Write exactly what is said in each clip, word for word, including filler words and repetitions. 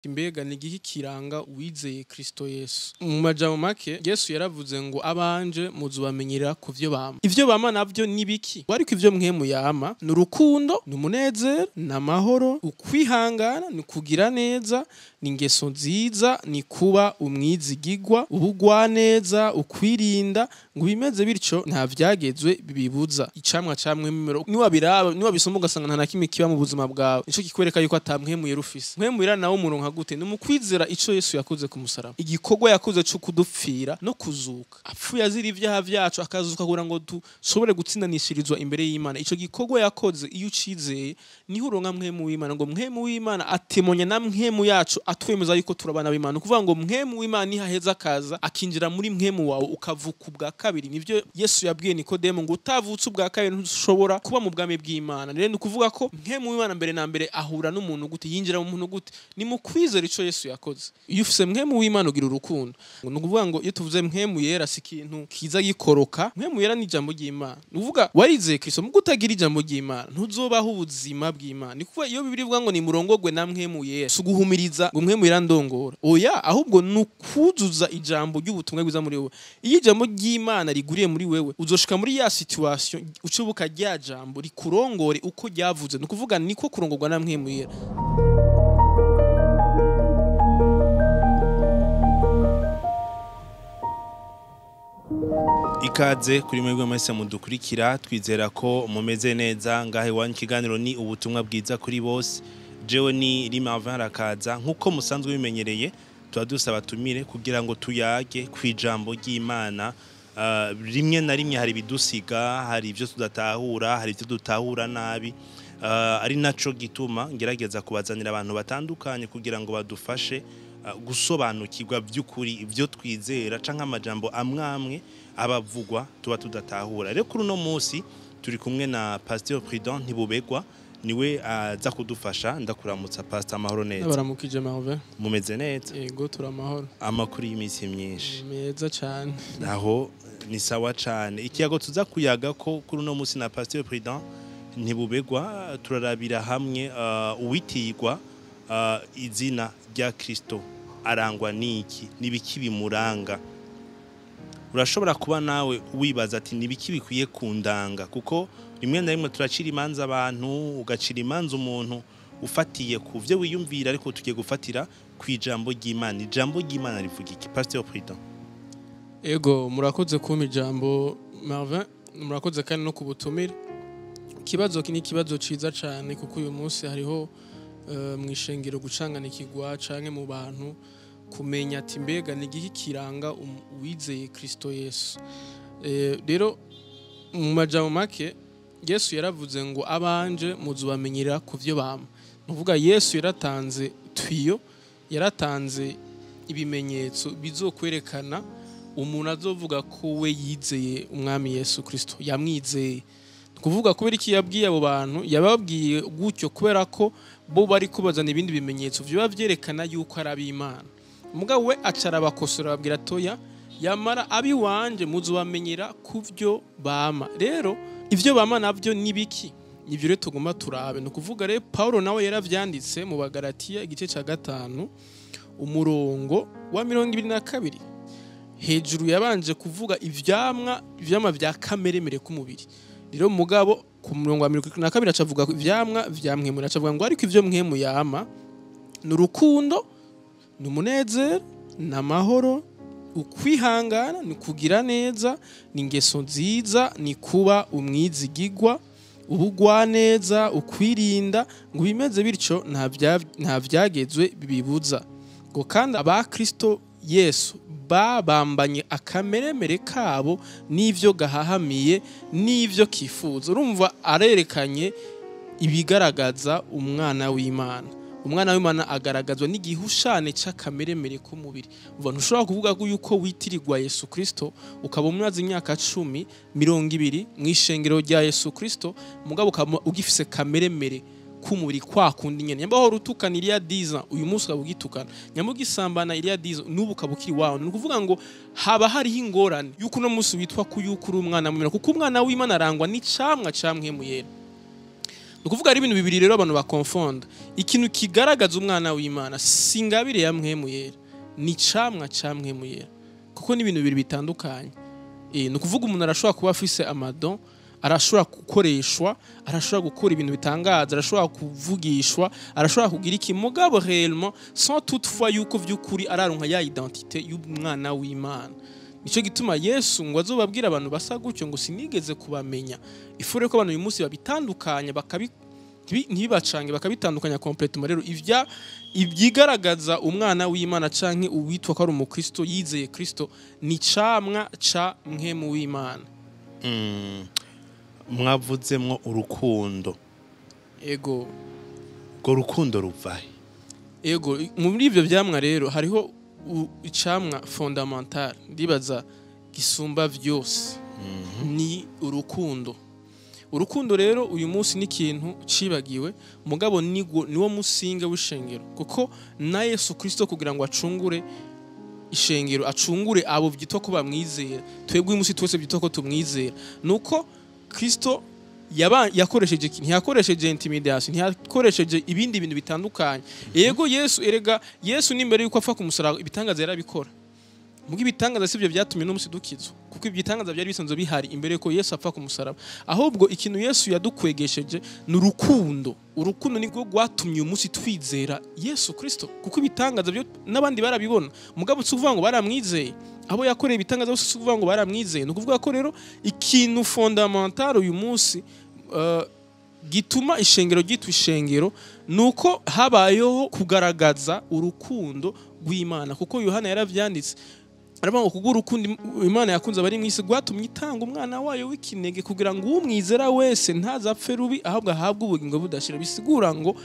Mbega ni igihe kiranga uwizeye Kristo Yesu. Mu majambo make Yesu yaravuze ngo abanje muzubamenyera ku vyo bama. Ivyo bama navyo ni biki? Ariko ivyo mwemu yama ni urukundo, ni umunezero, ni amahoro, ukwihangana, ni kugira neza, ni ingeso nziza, ni kuba umwizigigwa, ubugwaneza, ukwirinda, ngo bimeze bityo nta vyagezwe bibibuza. Icamwa camwe mimero niwa biraba niwa bisoma ugasanga nta nakimwe kiba mu buzima bwawe. Nico kikwereka yuko atamwemu yerufise. Mwemu ira nawo umuronka gute? Ni mukwizera ico Yesu yakoze ku musaraba. Igikorwa yakoze cyo kudupfira no kuzuka. Apfuye azira ivyaha vyacu akazuka kugira ngo dushobore gutsindanishirizwa imbere y'Imana. Ico gikorwa yakoze iyo ucizeye niho uronka mwemu w'Imana, ngo mwemu w'Imana atemonya na mwemu yacu atwemeza yuko turabana b'Imana. Kuvuga ngo mwemu w'Imana nihaheza akaza akinjira muri mwemu wawe ukavuka ubwa kabiri. Nivyo Yesu yabwiye Nikodemo ngo utavutse ubwa kabiri ntushobora kuba mu bwami bw'Imana. Rero ni kuvuga ko mwemu w'Imana mbere na mbere ahura n'umuntu gute, yinjira mu muntu gute? Ni mu kwizera ico Yesu yakoze. Iyo ufise mwemu w'Imana ugira urukundo. Ni kuvuga ngo iyo tuvuze mwemu yera si ikintu kiza gikoroka. Mwemu yera ni ijambo ry'Imana. Ni kuvuga warizeye Kristo mu gutagira ijambo ry'Imana ntuzobaho ubuzima bw'Imana. Ni kuvuga iyo Bibiri ivuga ngo ni murongogwe na mwemu yera suguhumiriza ngo mwemu yera ndongora. Oya, ahubwo nukuzuza ijambo ry'ubutumwa bwiza muri wewe. Iyo ijambo ry'Imana riguriye muri wewe uzoshika muri ya situation ucubuka rya jambo rikurongore uko ryavuze. Ni kuvuga niko kurongorwa na mwemu yera. Ikaze kuri mwebwe mwese mudukurikira, twizera ko mumeze neza. Ngahe wanyu kiganiro ni ubutumwa bwiza kuri bose. Jewe ni Rimavin rakaza nkuko musanzwe bimenyereye, tuba dusaba tumire kugira ngo tuyage kwijambo ry'Imana. Uh, rimwe na rimwe hari bidusiga, hari ivyo tudatahura, hari ivyo dutahura nabi. Uh, ari naco gituma ngerageza kubazanira abantu batandukanye kugira ngo badufashe uh, gusobanukirwa by'ukuri ivyo twizera canke amajambo amwamwe abavugwa tuba tudatahura. Rero kuri uno munsi turi kumwe na Pasteur Prudent Ntibubegwa, niwe aza uh, kudufasha. Ndakuramutsa Pastor, amahoro neza. Baramukije Marve. Mumeze neza? Yego turamahoro. Amakuru y'imisi myinshi. Meza cyane. Naho ni sawa cyane. Ikiyago tuza kuyaga ko kuri uno munsi na Pasteur Prudent Ntibubegwa turarabira hamwe uh, uwitirwa uh, izina rya Kristo arangwa niki, nibiki bimuranga. Urashobora kuba nawe wibaza ati nibiki bikwiye kundanga, kuko rimwe na rimwe turacira imanza abantu, ugacira imanza umuntu ufatiye ku vyo wiyumvira, ariko tugiye gufatira kwijambo ry'Imana. Ijambo ry'Imana rivuga iki, Pasteur Prudent? Ego murakoze kumpa ijambo Marvin, murakoze kandi no kubutumira. Kibazo kini kibazo ciza cyane kuko uyu munsi hariho uh, mwishengero gucangana ikigwa canke mu bantu kumenya ati mbega ni igihe kiranga uwizeye Kristo Yesu. Eh, rero mu majambo make Yesu yaravuze ngo abanje muzubamenyera ku vyo bama. Nuvuga Yesu yaratanze twiyo, yaratanze ibimenyetso bizokwerekana umuntu azovuga ko we yizeye umwami Yesu Kristo, yamwizeye. Kuvuga kubera iki yabwiye abo bantu, yababwiye gutyo kubera ko bo bari kubazana ibindi bimenyetso byo bavyerekana yuko ari ab'Imana. Mugabo we acara bakosora babwira toya yamara abi wanje muzubamenyera kuvyo bama. Rero ivyo bama navyo nibiki? Nivyo rero tugomba turabe. No kuvuga rero Paulo nawe yaravyanditse mu Bagalatiya igice ca gatanu umurongo wa mirongo ibiri na kabiri. Hejuru yabanje kuvuga ivyamwa ivyamwa vya kameremere k'umubiri. Rero mugabo ku murongo wa mirongo na kabiri acavuga ivyamwa vyamwemu, acavuga ngo ariko ivyo mwemu yama ni urukundo, ni umunezero, ni amahoro, ukwihangana, ni kugira neza, ni ingeso nziza, ni kuba umwizigigwa, ubugwaneza, ukwirinda, ngo bimeze bityo nta vyagezwe bibibuza. Ngo kandi aba Kristo Yesu babambanye akameremere kabo n'ivyo gahahamiye n'ivyo kifuza. Urumva arerekanye ibigaragaza umwana w'Imana. Umwana w'Imana agaragazwa n'igihushane c'akameremere k'umubiri. Uva ntushobora kuvuga ko yuko witirirwa Yesu Kristo ukaba umwazi imyaka cumi mirongo ibiri mwishengero rya Yesu Kristo, mugabo ugifise kameremere kumuri kwa kundi nyene. Nyamba ho rutukana iriya diza uyu munsi ukabugitukana, nyamugisambana iriya diza nubu kabukiri wawo. Ni kuvuga ngo haba hari ingorane yuko no munsi witwa kuyukuru umwana w'Imana, kuko umwana w'Imana arangwa n'icamwa camwe muyera. nukuvuga ari ibintu bibiri rero abantu bakonfonda. Ikintu kigaragaza umwana w'Imana singabire ya mpwemu yera, ni camwa ca mpwemu yera, kuko ni ibintu bibiri bitandukanye. Eh nukuvuga umuntu arashobora kuba afise amadon, arashobora gukoreshwa, arashobora gukora ibintu bitangaza, arashobora kuvugishwa, arashobora kugira iki mugabo réellement sans toutefois yuko vy'ukuri araronka ya identité y'umwana w'Imana. Nico gituma Yesu ngo azobabwira abantu basa gutyo ngo sinigeze kubamenya. Ifure ko abantu uyu munsi babitandukanya bakabi ntibacange bakabitandukanya complètement. Rero ivya ibyigaragaza umwana w'Imana canke uwitwa ko ari umukristo yizeye Kristo ni camwa ca mpwemu w'Imana. Mm. Mwavuzemwo urukundo. Ego. Go rukundo ruvahe? Ego muri ivyo vyamwa rero hariho icamwa fondamental ndibaza gisumba vyose. Mm -hmm. Ni urukundo. Urukundo rero uyu munsi ni ikintu cibagiwe mugabo niwo niwo musinga w'ishengero, kuko na Yesu Kristo kugira ngo acungure ishengero, acungure abo vyitwa ko bamwizera, twebwe uyu munsi twese vyitwa ko tumwizera, nuko Kristo yaba yakoresheje ikintu, yakoresheje intimidation, yakoresheje ibindi bintu bitandukanye. Yego Yesu erega Yesu nimbere yuko apfa kumusaraba ibitangaza yarabikora. Mugi ibitangaza sivyo byatumye no musi dukizwa, kuko ibitangaza byari bisanzwe bihari imbere yuko Yesu apfa kumusaraba. Ahubwo ikintu Yesu yadukwegesheje ni urukundo. Urukundo nibwo rwatumye umunsi twizera Yesu Kristo, kuko ibitangaza byo nabandi barabibona mugabo tuvuga ngo baramwizeye, abo yakoreye ibitangaza bose tuvuga ngo baramwizeye. Nukuvuga ko rero ikintu fondamental uyu munsi uh, gituma ishengero gitu ishengero nuko habayeho kugaragaza urukundo rw'Imana, kuko Yohana yaravyanditse aravuga ngo urukundo Imana yakunze abari mwisi rwatumye itanga umwana wayo w'ikinege kugira ngo umwizera wese ntazapfe rubi ahubwo ahabwe ubugingo budashira. Bisigura ngo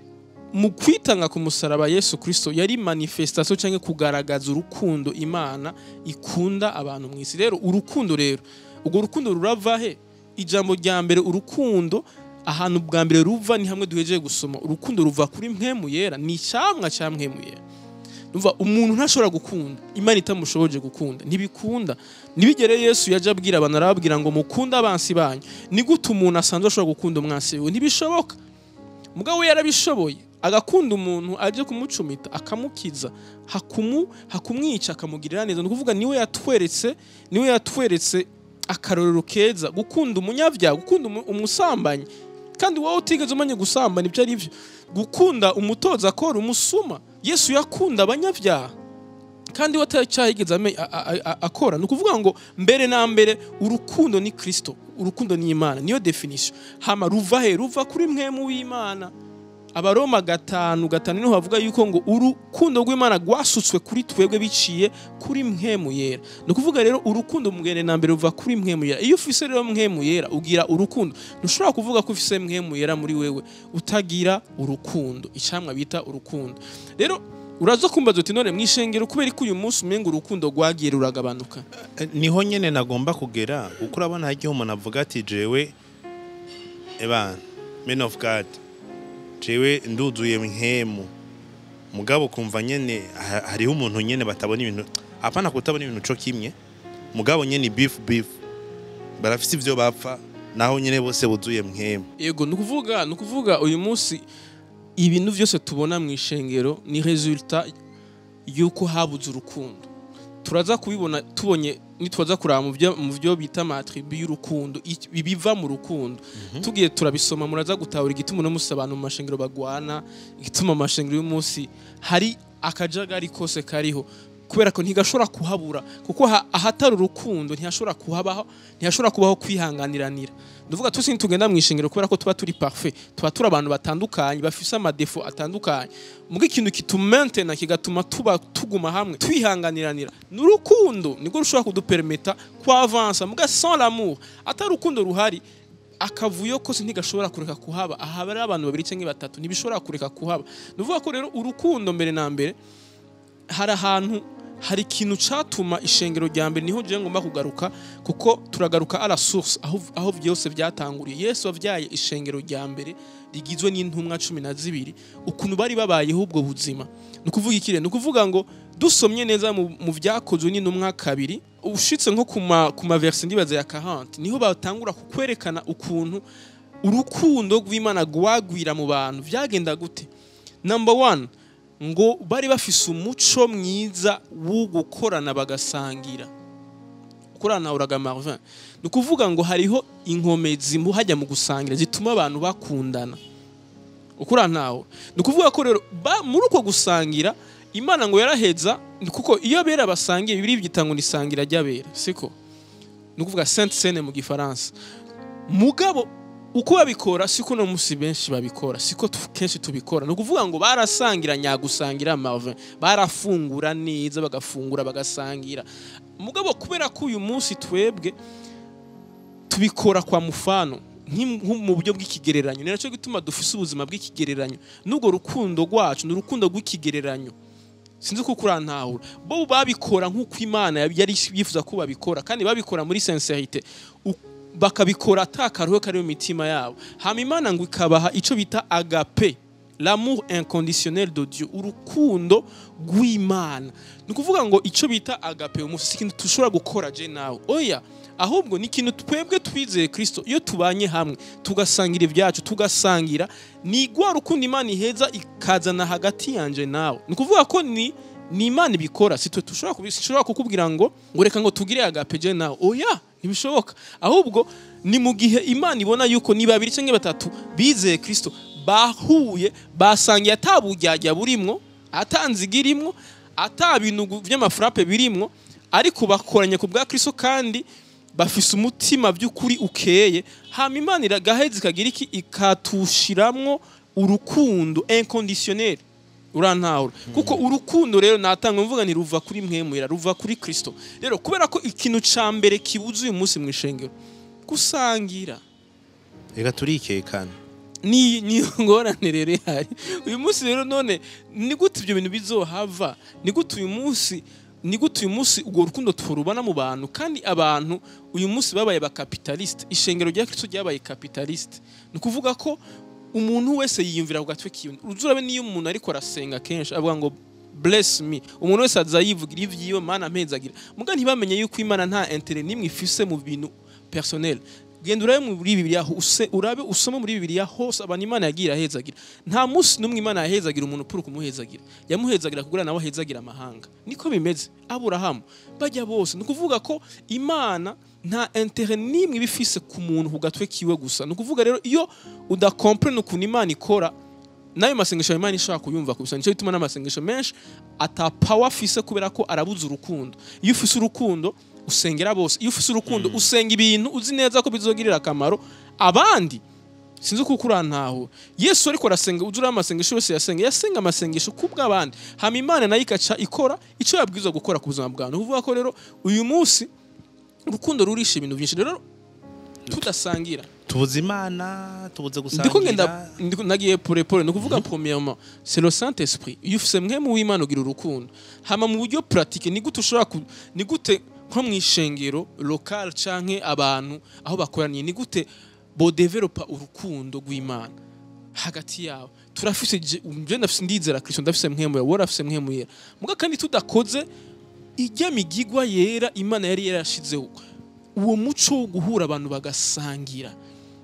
mu kwitanga ku musaraba Yesu Kristo yari manifestation cyangwa kugaragaza urukundo Imana ikunda abantu mwisi. Rero urukundo rero ubwo rukundo rurava he? Ijambo rya mbere urukundo ahantu bwa mbere ruva ni hamwe duhejeje gusoma. Urukundo ruva kuri mpwemu yera, ni cyamwa cya mpwemu yera. Numva umuntu ntashobora gukunda Imana itamushoboje gukunda, ntibikunda. Nibigere Yesu yaje abwira abantu arababwira ngo mukunda abansi banyu. Ni gute umuntu asanzwe ashobora gukunda umwansi we? Ntibishoboka. Mugabo we yarabishoboye agakunda umuntu aje kumucumita akamukiza hakumu hakumwica akamugirira neza. Nukuvuga niwe yatweretse niwe yatweretse akarorero keza gukunda umunyavya, gukunda umusambanyi, kandi wowe utigeze umanye gusambana ibyo ari byo, gukunda umutoza akora umusuma. Yesu yakunda abanyavyaha kandi watacyahigeze akora. Nukuvuga ngo mbere na mbere urukundo ni Kristo, urukundo ni Imana, niyo definition. Hama ruva he? Ruva kuri mpwemu w'Imana. Abaroma gatanu gatanu niho bavuga yuko ngo urukundo rw'Imana rwasutswe kuri twebwe biciye kuri mpwemu yera. Nukuvuga rero urukundo mugende na mbere ruva kuri mpwemu yera. Iyo ufise rero mpwemu yera ugira urukundo. Ntushobora kuvuga ko ufise mpwemu yera muri wewe utagira urukundo, icamwa bita urukundo. Rero urazo kumbaza uti none mwishengero kubera ko uyu munsi umenga urukundo rwagiye ruragabanuka. Niho nyene nagomba kugera uko urabona hagiye umuntu avuga ati jewe eba men of God, jewe nduzuye mpemu mugabo kumva nyene hariho umuntu nyene batabona ibintu, apana kutabona ibintu cyo kimwe mugabo nyene beef beef barafise ivyo bapfa naho nyene bose buzuye mpemu. Yego nukuvuga nukuvuga uyu munsi ibintu byose tubona mu ishengero ni resultat yuko habuze urukundo. Turaza kubibona tubonye nitwaza kuraba mu byo mu byo bita matribu y'urukundo bibiva mu rukundo. Mm -hmm. Tugiye turabisoma muraza gutahura igituma no musabana mu mashengero bagwana, igituma amashengero y'umunsi hari akajagari kose kariho, kubera ko ntigashobora kuhabura, kuko ahatari urukundo ntihashobora kuhabaho, ntihashobora kubaho kwihanganiranira. Ndavuga tusi ntugenda mu ishengero kubera ko tuba turi parfait, tuba turi abantu batandukanye bafise amadefo atandukanye. Mugi ikintu kitumaintena kigatuma tuba tuguma hamwe twihanganiranira n'urukundo niko rushobora kudupermeta kwa avancer. Muga sans l'amour atari urukundo ruhari akavuyo kose ntigashobora kureka kuhaba. Aha bari abantu babiri cyangwa batatu ntibishobora kureka kuhaba. Ndavuga ko rero urukundo mbere na mbere hari ahantu hari ikintu catuma ishengero rya mbere niho je ngomba kugaruka, kuko turagaruka à la source aho aho byose byatanguriye. Yesu avyaye ishengero rya mbere rigizwe n'intumwa cumi na zibiri, ukuntu bari babayeho ubwo buzima. Nukuvuga ikire nukuvuga ngo dusomye neza mu vyakozwe n'intumwa kabiri ushitse nko kuma kuma verse ndibaza ya quarante niho batangura kukwerekana ukuntu urukundo rw'Imana rwagwira mu bantu byagenda gute? Number one, ngo bari bafise umuco mwiza wo gukorana bagasangira. Ukorana uraga Marvin. Nukuvuga ngo hariho inkomezi mu hajya mu gusangira zituma abantu bakundana. Ukuranaho. Nukuvuga ko rero muri uko gusangira Imana ngo yaraheza kuko iyo abera basangiye bibiri byitanga nisangira ry'abera, siko? Nukuvuga Sainte Seine mu gifaransa. Mugabo uko babikora siko no musi benshi babikora, siko kenshi tubikora. Nukuvuga ngo barasangira nyagusangira Marvin, barafungura neza bagafungura bagasangira. Mugabo kubera ko uyu munsi twebwe tubikora kwa mufano mu buryo bw'ikigereranyo, ninaco gituma dufise ubuzima bw'ikigereranyo. Nubwo rukundo rwacu n'urukundo rw'ikigereranyo. Sinzi ko kurantahura. Bo babikora nk'uko Imana yari yifuza ko babikora, kandi babikora muri sincérité. Bakabikora atakaruhe kari mu mitima yabo. Hama Imana ngo ikabaha ico bita agape, l'amour inconditionnel de Dieu, urukundo rw'Imana. Nukuvuga ngo ico bita agape umusi kintu tushobora gukora je nawe. Oya, ahubwo ni kintu twebwe twizeye Kristo iyo tubanye hamwe tugasangira ibyacu tugasangira ni gwa rukundo Imana iheza ikazana hagati yanje nawe. Nukuvuga ko ni ni Imana ibikora, sitwe tushobora kubishobora kukubwira ngo ngoreka ngo tugire agape je nawe. Oya, ntibishoboka. Ahubwo ni mu gihe Imana ibona yuko ni babiri cyangwa batatu bizeye Kristo bahuye basangiye atabujyajya burimwo, atanzigirimwo, atabintu by'amafrappe birimwo, ariko bakoranye ku bwa Kristo kandi bafise umutima by'ukuri ukeye. Hama Imana iragaheza ikagira iki ikatushiramwo urukundo inconditionnel. Urantahura kuko urukundo rero natanga mvuga ni ruva kuri mwemwera, ruva kuri Kristo. Rero kubera ko ikintu ca mbere kibuze uyu munsi mwishengero gusangira, reka turikekana ni ni ngorane rero hari uyu munsi. Rero none ni gute ibyo bintu bizohava? Ni gute uyu munsi ni gute uyu munsi ubwo rukundo turubana mu bantu, kandi abantu uyu munsi babaye ba capitaliste, ishengero rya Kristo ryabaye capitaliste. Ni kuvuga ko umuntu wese yiyumvira ku gatwe kiyo. Uzurabe niyo umuntu ariko arasenga kenshi avuga ngo bless me, umuntu wese azayivugira ivyiwe Mana mpezagira, muga ntibamenye yuko Imana nta intérêt nimwe ifise mu bintu personnel. Genda urabe muri Bibiliya use urabe usoma muri Bibiliya hose abantu Imana yagira hezagira. Nta musi numwe Imana yahezagira umuntu puru kumuhezagira, yamuhezagira kugura nawe hezagira amahanga. Niko bimeze. Aburahamu bajya bose. Nukuvuga ko Imana nta intérêt nimwe bifise ku muntu ku gatwe kiwe gusa. Nukuvuga rero iyo udakomprene ukuntu Imana ikora, nayo masengesho Imana ishaka kuyumva kubisa. Nico bituma n'amasengesho menshi ata power afise kubera ko arabuza urukundo. Iyo ufise urukundo usengera bose, iyo ufise urukundo mm. usenga ibintu uzi neza ko bizogirira akamaro abandi. Sinzi ko kurantaho Yesu ariko arasenga uzura amasengesho yose yasenga yasenga amasengesho kubw'abandi. Hama Imana nayo ikaca ikora ico yabwirizwa gukora ku buzima bwawe. Uvuga ko rero uyu munsi urukundo rurisha ibintu byinshi. Rero tudasangira tubuze Imana, tubuze gusangira. Ndiko ngenda nagiye pore pore. No kuvuga premièrement c'est le Saint-Esprit. Iyo ufise mwe mu Imana ugira urukundo. Hama mu buryo pratique ni gute ushobora ni gute nko mwishengero local canke abantu aho bakoraniye ni gute bo developa urukundo rw'Imana hagati yabo. Turafise je ndafise ndizera Kristo, ndafise mwemwe wora afise mwemwe yera, muga kandi tudakoze ijya migigwa yera Imana yari yarashizeho uwo muco wo guhura abantu bagasangira,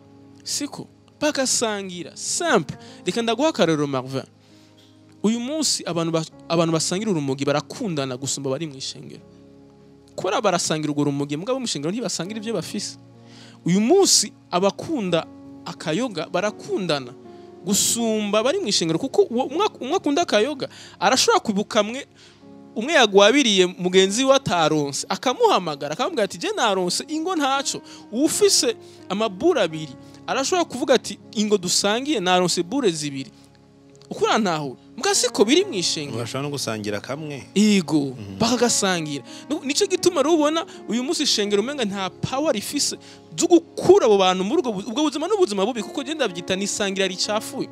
siko bagasangira simple. Reka ndaguha akarero Marvin, uyu munsi abantu abantu basangira urumogi barakundana gusumba bari mwishengero. Kora barasangira urwo rumogi mugabo mwishengero ntibasangira ibyo bafise. Uyu munsi abakunda akayoga barakundana gusumba bari mwishengero, kuko umwe akunda akayoga arashobora kwibuka mwe umwe yagwabiriye mugenzi wa taronse akamuhamagara akamubwira ati je naronse ingo ntaco. Ufise amabura abiri arashobora kuvuga ati ingo dusangiye naronse bure zibiri. Ukura ntaho mugasiko biri mwishengero bashobora no gusangira kamwe ego mm -hmm. bakagasangira. Nico gituma rubona uyu munsi ishengero umenga nta power rifise zo gukura abo bantu muri ubwo buzima n'ubuzima bubi, kuko je ndabyita nisangira ricafuye.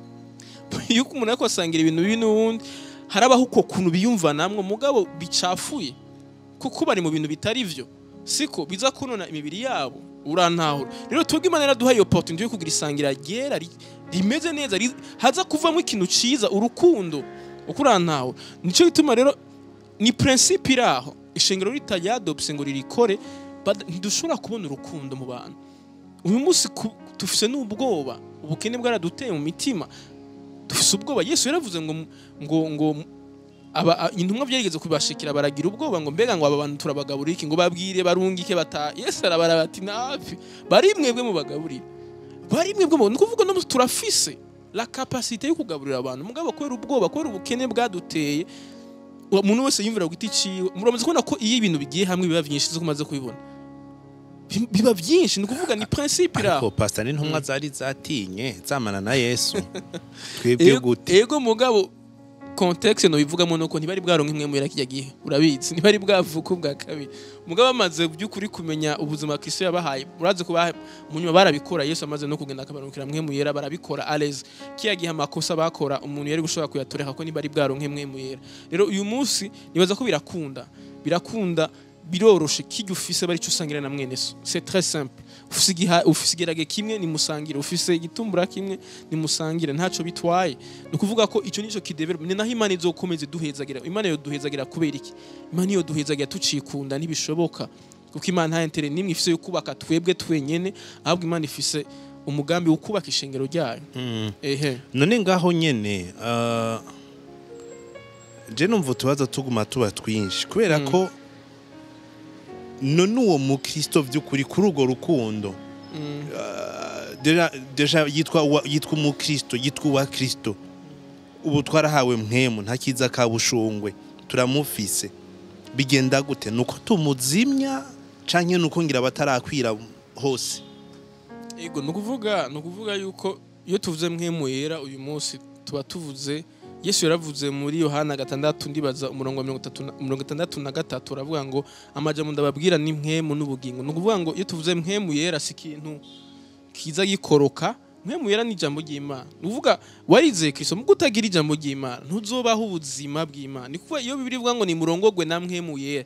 Yuko umuntu ariko asangira ibintu bibi n'ubundi harabaho uko kuntu biyumva namwe mugabo bicafuye, kuko bari mu bintu bitari vyo, siko biza kunona imibiri yabo. Urantahura rero twebwe Imana yaraduhaye opportunity yo kugira isangira ryera rimeze neza haza kuvamo ikintu ciza urukundo. Ukurantahura nico gituma rero ni principe iraho ishengero ritayadopse ngo ririkore ntidushobora kubona urukundo mu bantu. Uyu munsi tufise n'ubwoba ubukene bwaraduteye mu mitima dufise ubwoba Yesu yaravuze ngo ngo ngo aba intumwa byarigeze kubashikira baragira ubwoba ngo mbega ngo aba bantu turabagaburira iki ngo babwire barungike bata Yesu arabara bati nafi bari mwebwe mu bagaburira bari mwebwe mu nukuvuga no turafise la capacité yo kugaburira abantu mugabo kwera ubwoba kwera ubukene bwaduteye umuntu wese yumvira giti ciwe muramaze kubona ko iyo ibintu bigiye hamwe biba byinshi zo kumaze kubibona biba byinshi nukuvuga ni principe ra ko pastor n'intumwa zari zatinye zamana na Yesu twebwe gute ego mugabo context no bivugamo nuko ntibari bwaronka imwe mu yera kijya gihe urabizi ntibari bwavuka ubwa kabiri mugabo amaze by'ukuri kumenya ubuzima Kristo yabahaye uraze kuba munyuma barabikora Yesu amaze no kugenda akabarukira mwe mu yera barabikora alez kiya gihe amakosa bakora umuntu yari gushobora kuyatoreka ko ntibari bwaronka imwe mu yera rero uyu munsi nibaza ko birakunda birakunda biroroshe kijya ufise bari cyo usangira na mwene so c'est très simple ufise giha ufise gerage kimwe ni musangire ufise igitumbura kimwe ni musangire ntaco bitwaye nukuvuga ko ico nico kidevelop ni naho Imana izokomeze duhezagira Imana yo duhezagira kubera iki Imana yo duhezagira tucikunda ntibishoboka kuko Imana nta intérêt nimwe ifise yo kubaka twebwe twenyene ahubwo Imana ifise umugambi wo kubaka ishengero ryayo mm. ehe none ngaho nyene uh, je numva tubaza tuguma tuba twinshi kubera mm. ko none uwo mukristo by'ukuri kuri urwo rukundo mm. uh, deja deja yitwa yitwa umukristo yitwa wa Kristo ubu twarahawe mpemu ntakiza kabushungwe turamufise bigenda gute nuko tumuzimya canke nuko ngira batarakwira hose ego nukuvuga nukuvuga yuko iyo tuvuze mpemu yera uyu munsi tuba tuvuze Yesu yaravuze muri Yohana gatandatu ndibaza umurongo wa mirongo itandatu na gatatu uravuga ngo amajambo ndababwira ni mpemu n'ubugingo nukuvuga ngo iyo tuvuze mpemu yera si kintu kiza gikoroka mpemu yera ni ijambo ry'Imana nuvuga warize Kristo mu gutagira ijambo ry'Imana ntuzobaho ubuzima bw'Imana nikuvuga iyo Bibiri ivuga ngo ni murongogwe na mpemu yera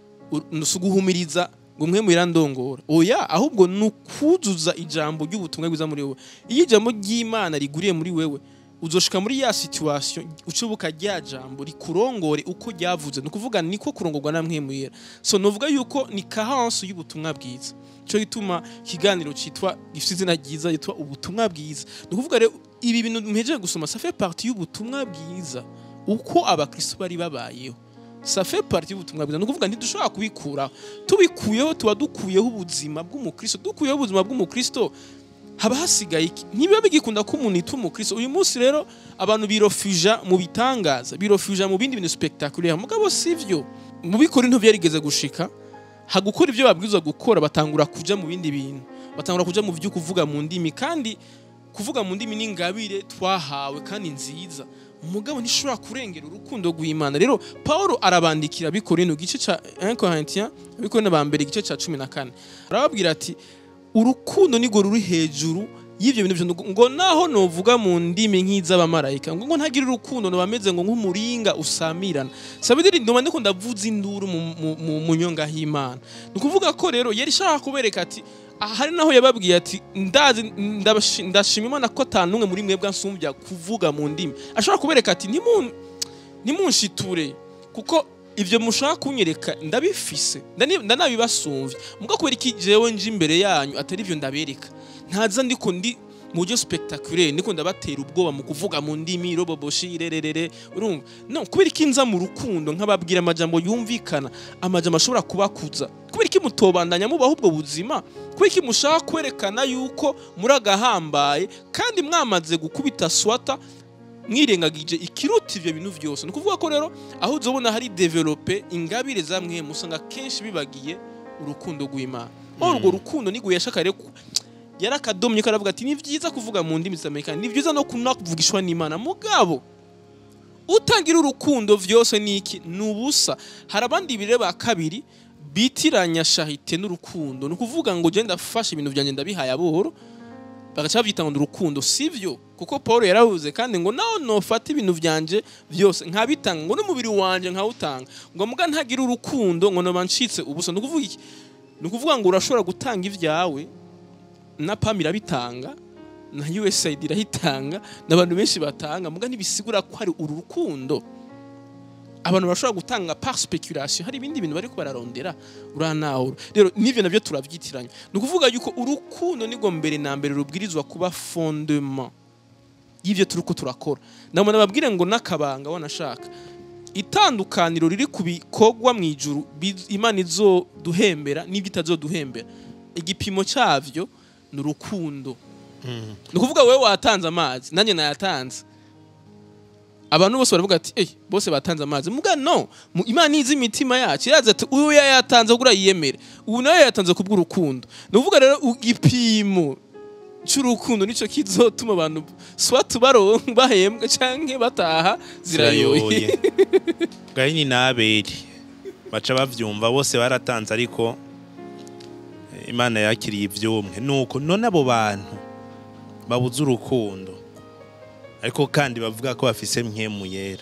nusuguhumiriza ngo mpemu yera ndongora oya ahubwo nukuzuza ijambo ry'ubutumwa bwiza muri wewe iyo ijambo ry'Imana riguriye muri wewe uzoshika muri ya situation ucubuka rya jambo rikurongore uko ryavuze nukuvuga niko kurongorwa na mpemu yera so nuvuga yuko ni carence y'ubutumwa bwiza cyo gituma kiganiro citwa gifite izina ryiza yitwa ubutumwa bwiza nukuvuga rero ibi bintu mpejeje gusoma ça fait partie y'ubutumwa bwiza uko abakristo bari babayeho ça fait partie y'ubutumwa bwiza nukuvuga ntidushobora kubikura tubikuyeho tuba dukuyeho ubuzima bw'umukristo dukuyeho ubuzima bw'umukristo haba hasigaye ntibiba bigikunda ko umuntu yitwa umukristo uyu munsi rero abantu birofuja mu bitangaza birofuja mu bindi bintu spectaculaire mugabo sivyo mu bikora into byarigeze gushika hagukora ibyo babwirizwa gukora batangura kuja mu bindi bintu batangura kuja mu byo kuvuga mu ndimi kandi kuvuga mu ndimi n'ingabire twahawe kandi nziza umugabo ntishobora kurengera urukundo rw'Imana rero Paulo arabandikira bikorino gice ca un Corinthiens bikorino ba mbere gice ca cumi na kane arababwira ati urukundo nigo ruri hejuru y'ivyo bintu ngo naho novuga mu ndimi nk'iz'abamarayika ngo ngo ntagira urukundo no bameze ngo nk'umuringa usamirana sabidiri ndoma ndiko ndavuza induru mu mu nyonga h'Imana nukuvuga ko rero yari shaka kubereka ati hari naho yababwiye ati ndazi ndashima Imana ko tanumwe muri mwebwe nsumvya kuvuga mu ndimi ashobora kubereka ati ntimun nimunshiture kuko ivyo mushaka kunyereka ndabifise ndanabibasumvye muga kubera iki jewe nje imbere yanyu atari ivyo ndabereka ntaza ndiko ndi mu buryo spectaculaire niko ndabatera ubwoba mu kuvuga mu ndimi roboboshi rererere urumva no kubera iki nza mu rukundo nkababwira amajambo yumvikana amajambo ashobora kubakuza kubera iki mutobandanya mubaho ubwo buzima kubera iki mushaka kwerekana yuko muragahambaye kandi mwamaze gukubita swata mwirengagije ikiruta ivyo bintu vyose nukuvuga ko rero aho uzobona hari developer ingabire zamwe musanga kenshi bibagiye urukundo rw'Imana urwo rukundo niguye yashakare yarakadomye karavuga ati ni vyiza kuvuga mu ndimi z'Amerikani ni vyiza no kunakuvugishwa n'Imana mugabo utangira urukundo vyose niki nubusa hari abandi bireba kabiri bitiranya shahite n'urukundo nukuvuga ngo je ndafasha ibintu vyanje ndabihaye aboro bagacha byitanga urukundo sivyo kuko Paulo yaravuze kandi ngo naho nofata ibintu vyanje byose nkabitanga ngo n'umubiri wanje nkawutanga ngo muga ntagira urukundo ngo no bancitse ubuso nukuvuga iki nukuvuga ngo urashobora gutanga ivyawe na pamira bitanga na U S A I D irahitanga n'abantu benshi batanga muga ntibisigura ko ari urukundo abantu bashobora gutanga par speculation hari ibindi bintu bari ko bararondera uranahura rero nivyo navyo turavyitiranya no kuvuga yuko urukundo nigo mbere na mbere rubwirizwa kuba fondement y'ivyo turuko turakora namwe nababwire ngo nakabanga wanashaka itandukaniro riri kubikogwa mwijuru Imana izo duhembera n'ibyo itazoduhembera igipimo cyavyo n'urukundo mm. no kuvuga wewe watanze amazi nanye nayatanze abantu bose baravuga ati eh bose batanze amazi muga no Imana izi imitima yacu iraza ati uyu yayatanze gura yiyemere ubu nayo yatanze kubw'urukundo no kuvuga rero igipimo cy'urukundo nico kizotuma abantu swatu baronka bahembwa canke bataha zirayoye gahini naberi baca bavyumva bose baratanze ariko Imana yakiriye ivyumwe nuko none abo bantu babuze urukundo ariko kandi bavuga ko bafise mpemu yera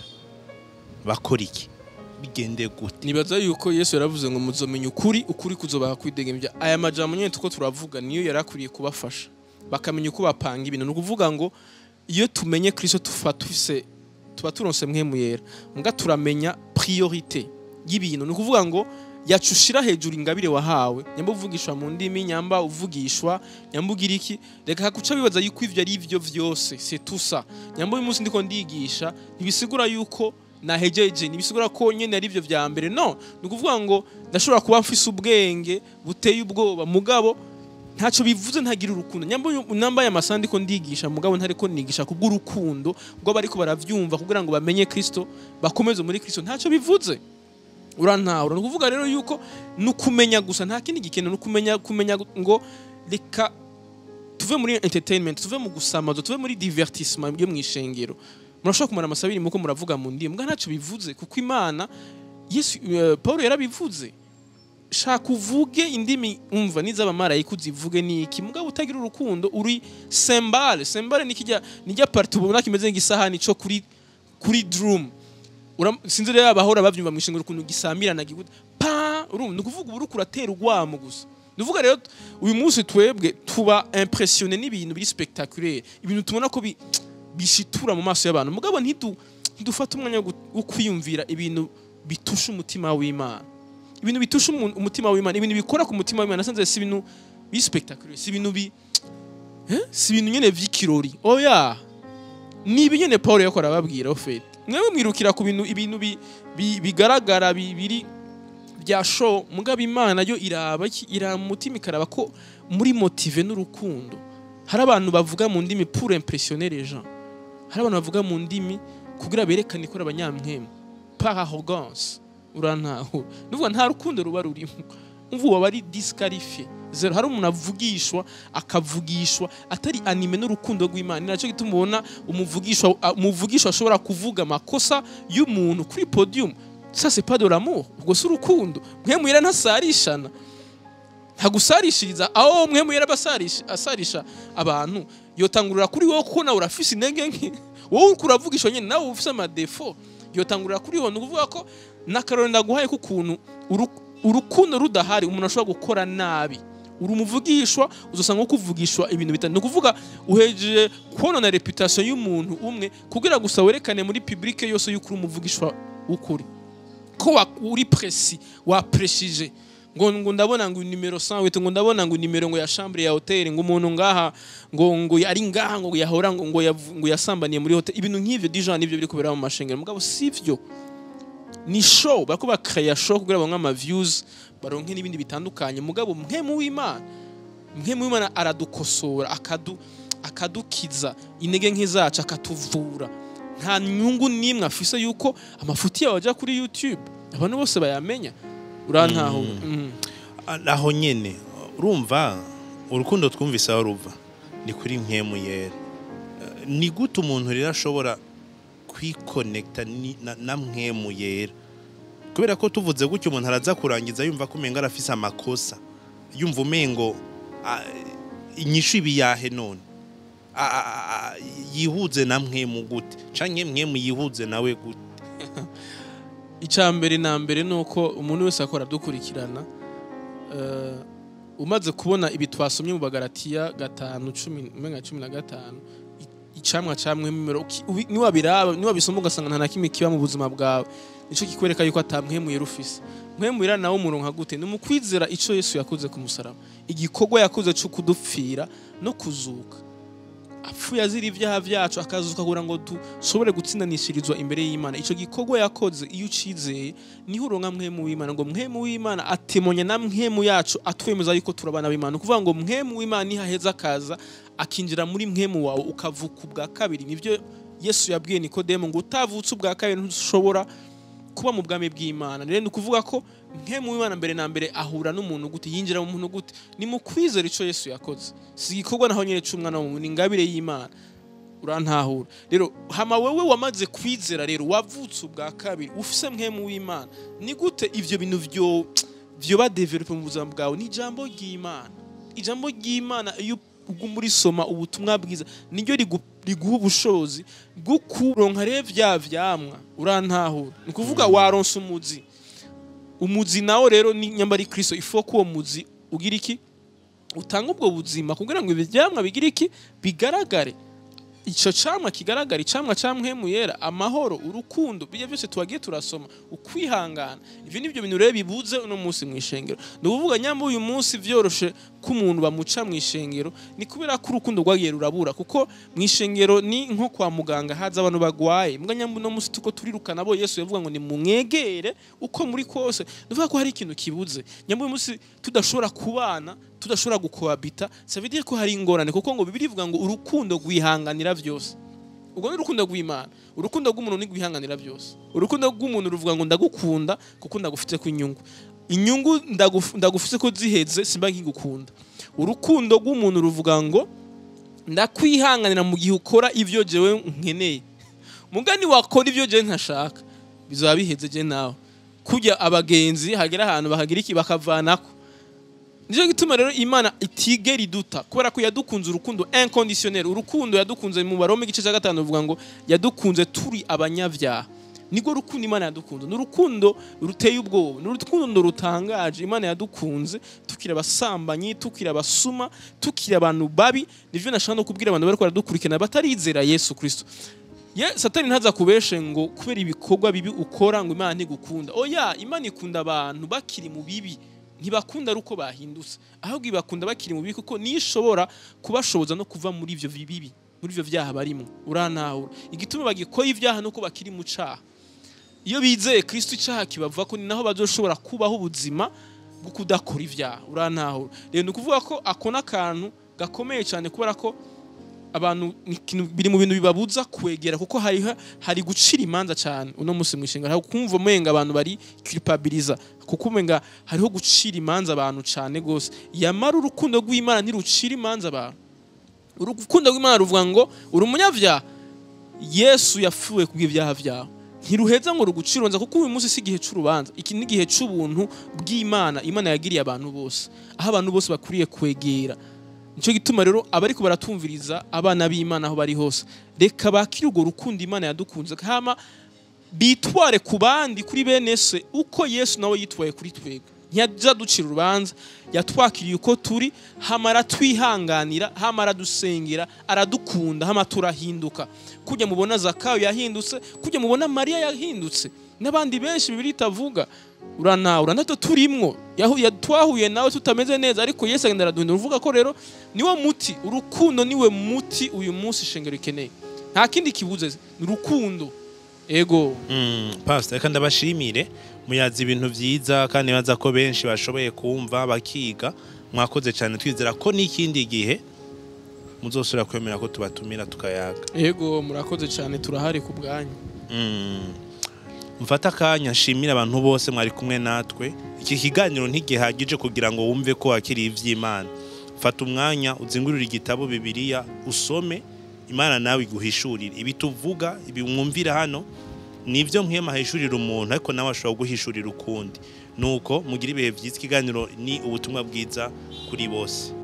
bakora iki bigende gute nibaza yuko Yesu yaravuze ngo muzomenya ukuri ukuri kuzobaha kwidegemvya aya majambo nyene tuko turavuga niyo yarakuriye kubafasha bakamenya uko bapanga ibintu no kuvuga ngo iyo tumenye Kristo tufatufise tuba turonse mpemu yera mbwa turamenya priorité y'ibintu no kuvuga ngo yacushira hejuru ingabire wahawe nyamba uvugishwa mu ndimi nyamba uvugishwa nyamba ugira iki reka hakuca bibaza yuko ivyo ari ivyo vyose c'est tout ça nyamba uyu munsi ndiko ndigisha ntibisigura yuko nahejeje nibisigura ko nyene ari ivyo vya mbere no ni kuvuga ngo ndashobora kuba mfise ubwenge buteye ubwoba mugabo ntaco bivuze ntagira urukundo nyamba nambaye amasandi ko ndigisha mugabo ntari ko nigisha kubw'urukundo bwo bariko baravyumva kugira ngo bamenye Kristo bakomeze muri Kristo ntaco bivuze urantahura no kuvuga rero yuko nukumenya gusa nta kindi gikene nukumenya kumenya ngo reka tuve muri entertainment tuve mu gusamazo tuve muri divertissement byo mwishengero murashaka kumara amasabiri muko muravuga mu ndimi mbwa ntaco bivuze kuko Imana Yesu uh, Paulo yarabivuze shaka uvuge indimi umva niz'abamarayika uzivuge niki mugabo utagira urukundo uri sembale sembale nikijya nijya party ubona kimeze nk'isahani cyo kuri kuri drum sinzi rero abahora bavyumva mwishingiro ukuntu gisamirana giguta pa urumva nukuvuga ubu rukuratera urwamo gusa nuvuga rero uyu munsi twebwe tuba impressionné n'ibintu biri spectaculaire ibintu tubona ko bishitura mu maso y'abantu mugabo ntidu ntidufata umwanya wo kwiyumvira ibintu bitusha umutima w'Imana ibintu bitusha umutima w'Imana ibintu bikora ku mutima w'Imana sanze si ibintu bi spectaculaire si ibintu bi eh si ibintu nyene vy'ikirori oya ni ibinyene Paulo yakora babwira ofete mwewe mwirukira ku bintu ibintu bigaragara bibiri bya show mugabo Imana yo iraba ira mutima ikaraba ko muri motive n'urukundo hari abantu bavuga mu ndimi pour impressionner les gens hari abantu bavuga mu ndimi kugira berekane ko abanyamwemu par arrogance urantaho nuvuga nta rukundo ruba rurimo umvu waba ari disqualifié zero hari umuntu avugishwa akavugishwa atari anime n'urukundo rw'Imana naco gituma ubona umuvugishwa umuvugishwa ashobora kuvuga makosa y'umuntu kuri podium ça c'est pas de l'amour ubwo si urukundo mwe mwira ntasarishana ntagusarishiriza aho mwe mwira basarisha asarisha abantu yotangurira kuri wowe kuko nawe urafise intege nke wowe kuravugishwa nyene nawe ufise ama défaut yotangurira kuri wowe nukuvuga ko nakarone ndaguhaye ku kuntu urukundo rudahari umuntu ashobora gukora nabi uri umuvugishwa uzosanga nko kuvugishwa ibintu bitanu no kuvuga uhejeje kubona reputation y'umuntu umwe kugira gusa werekane muri public yose y'ukuri umuvugishwa ukuri ko uri précis wa précisé ngo ngo ndabona ngo numero cent wete ngo ndabona ngo numero ngo ya chambre ya hotel ngo umuntu ngaha ngo ngo ari ngaha ngo yahora ngo ngo yasambaniye muri hotel ibintu nk'ivyo dijan nivyo biri kubera mu mashengero mugabo sivyo ni show bako bakaya show kugira bamwe ama views baronke n'ibindi bitandukanye mugabo mpemu w'Imana mpemu w'Imana aradukosora akadu akadukiza intege nke zacu akatuvura nta nyungu nimwe afise yuko amafuti yawe aja kuri YouTube abantu bose bayamenya urantaho mm. mm. aho nyene urumva urukundo twumvise aho ruva ni kuri mpemu yera ni gute umuntu rero ashobora kwiconnecta na, na mpemu yera kubera ko tuvuze gutyo umuntu araza kurangiza yumva ko umenga arafise amakosa yumva umengo inyishu ibiyahe none yihuze na mpemu gute canke mpemu yihuze nawe gute icambere na mbere nuko umuntu wese akora dukurikirana uh, umaze kubona ibi twasomye mu Bagalatiya gatanu cumi umenga cumi na gatanu icamwa camwe mimero niwa biraba niwa bisoma ugasanga nta nakimwe kiba mu buzima bwawe nico kikwereka yuko atamwemuye rufise mwemurira nawo umuronka gute numukwizera ico Yesu yakoze ku musaraba igikorwa yakoze cyo kudupfira no kuzuka apfuye azira ivyaha vyacu akazuka kugira ngo dushobore gutsindanishirizwa imbere y'Imana ico gikorwa yakoze iyo ucizeye niho uronka mwemu w'Imana ngo mwemu w'Imana atemonya na mwemu yacu atwemeza yuko turabana b'Imana kuvuga ngo mwemu w'Imana nihaheza kaza akinjira muri mwemu wawe ukavuka ubwa kabiri nivyo Yesu yabwiye Nikodemo ngo utavutse ubwa kabiri ntushobora kuba mu bwami bw'Imana rero ni kuvuga ko mwemu w'Imana mbere na mbere ahura n'umuntu gute yinjira mu muntu gute ni mu kwizera ico Yesu yakoze si gikorwa naho nyene c'umwana wo ni ngabire y'Imana urantahura rero hama wewe wamaze kwizera rero wavutse ubwa kabiri ufise mwemu w'Imana ni gute ivyo bintu vyo vyo ba develop mu buzima bwawe ni jambo ry'Imana ijambo ry'Imana iyo ugumuri soma ubutumwa bwiza niryo riguha ubushobozi bwo kuronka rero vya vyamwa urantahura ni kuvuga waronse umuzi umuzi nawo rero ni nyambari Kristo ifo ko uwo muzi ugira iki utanga ubwo buzima kugira ngo ivyamwa bigira iki bigaragare ico camwa kigaragara icamwa camwemu yera amahoro urukundo bije byose tuwagiye turasoma ukwihangana ivyo nivyo bintu rero bibuze uno munsi mwishengero nuvuga nyambo uyu munsi vyoroshe ku muntu bamuca mwishengero ni kubera ko urukundo rwagiye rurabura kuko mwishengero ni nko kwa muganga haza abantu bagwaye mbwa nyambo uno munsi tuko turirukana bo Yesu yavuga ngo ni mumwegere uko muri kose nuvuga ko hari ikintu kibuze nyambo uyu munsi tudashobora kubana tudashobora gukohabita ça veut dire ko hari ingorane kuko ngo Bibiliya ivuga ngo urukundo rwihanganira vyose ubwo ni urukundo rw'Imana urukundo rw'umuntu ni rwihanganira vyose urukundo rw'umuntu ruvuga ngo ndagukunda kuko ndagufite ku inyungu inyungu ndagufite ko ziheze simba nkigukunda urukundo rw'umuntu ruvuga ngo ndakwihanganira mu gihe ukora ivyo jewe nkeneye mugani wakora ivyo je ntashaka bizaba biheze je nawe kujya abagenzi hagera ahantu bahagira iki bakavanako nijo gituma rero Imana itigera iduta kubera ko yadukunze urukundo inconditionnel urukundo yadukunze mu Barome gice cya gatanu uvuga ngo yadukunze turi abanyavyaha nigo rukundo Imana yadukunze n'urukundo ruteye ubwoba n'urukundo rutangaje Imana yadukunze tukira abasambanyi tukira abasuma tukira abantu babi nivyo nashaka no kubwira abantu bari kwaradukurikirana batarizera Yesu Kristo ye Satani ntazakubeshe ngo kubera ibikorwa bibi ukora ngo Imana ntigukunda oya Imana ikunda abantu bakiri mubibi ntibakunda ruko bahindutse ahubwo ibakunda bakiri mubibi kuko nishobora kubashoboza no kuva muri ivyo bibi muri ivyo vyaha barimo urantahura igituma bagikora ivyaha nuko bakiri mu caha iyo bizeye Kristo icaha kibava ko ni naho bazoshobora kubaho ubuzima bwo kudakora ivyaha urantahura rero ni kuvuga ko akona kantu gakomeye cyane kubera ko abantu biri mu bintu bibabuza kwegera kuko hari hari gucira imanza cyane uno munsi mwishinga hari kumva menga abantu bari culpabiliza kuko menga hariho gucira imanza abantu cyane gose yamara urukundo rw'Imana ntirucira imanza abantu urukundo rw'Imana ruvuga ngo uri umunyavyaha Yesu yafuwe kubw'ivyaha vyawe ntiruheza ngo rugucironza kuko uyu munsi si igihe c'urubanza iki ni igihe c'ubuntu bw'Imana Imana yagiriye abantu bose aho abantu bose bakuriye kwegera nico gituma rero abariko baratumviriza abana b'Imana aho bari hose reka bakiri urwo rukundo Imana yadukunze hama bitware ku bandi kuri bene se uko Yesu nawe yitwaye kuri twega ntiyaducira urubanza yatwakiriye uko turi hama aratwihanganira hama aradusengera aradukunda hama turahinduka kujya mubona Zakayo yahindutse kujya mubona Mariya yahindutse n'abandi benshi Bibiliya itavuga urana uranato turimwo yatwahuye nawe tutameze neza ariko Yesu agenda araduhindura uvuga ko rero niwo muti urukundo niwe muti uyu munsi ishengero ikeneye nta kindi kibuze ni urukundo ego mm pastor kandi abashimire muyazi ibintu vyiza kandi baza ko benshi bashoboye kumva bakiga mwakoze cyane twizera ko n'ikindi gihe muzosura kwemera ko tubatumira tukayaga ego murakoze cyane turahari ku bwanyu mm mfata kanya nshimira abantu bose mwari kumwe natwe iki kiganiro ntigihagije kugira ngo wumve ko wakiri ivy'Imana fata umwanya uzingurira igitabo Bibiliya usome Imana nawe iguhishurira ibi tuvuga ibi mwumvira hano nivyo nkema hishurira umuntu ariko nawe ashobora guhishurira ukundi nuko mugira ibihe vyiza ikiganiro ni ubutumwa bwiza kuri bose.